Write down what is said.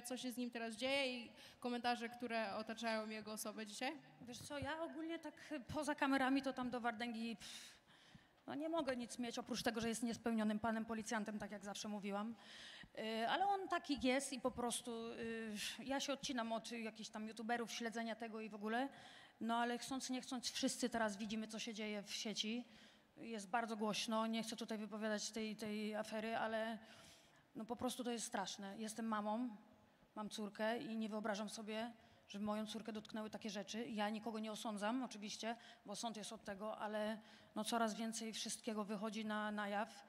co się z nim teraz dzieje i komentarze, które otaczają jego osobę dzisiaj? Wiesz co, ja ogólnie tak poza kamerami to tam do Wardęgi no nie mogę nic mieć, oprócz tego, że jest niespełnionym panem policjantem, tak jak zawsze mówiłam. Ale on taki jest i po prostu ja się odcinam od jakichś tam youtuberów, śledzenia tego i w ogóle. No ale chcąc nie chcąc, wszyscy teraz widzimy, co się dzieje w sieci. Jest bardzo głośno, nie chcę tutaj wypowiadać tej afery, ale no po prostu to jest straszne. Jestem mamą, mam córkę i nie wyobrażam sobie, żeby moją córkę dotknęły takie rzeczy. Ja nikogo nie osądzam oczywiście, bo sąd jest od tego, ale no coraz więcej wszystkiego wychodzi na jaw